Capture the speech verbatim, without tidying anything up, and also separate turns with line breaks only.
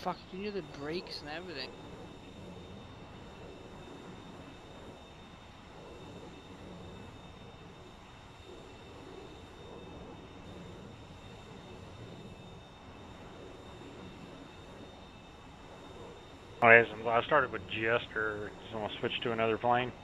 fuck, you can hear the brakes and everything.
Okay, so I started with Jester. So I'm gonna switch to another plane.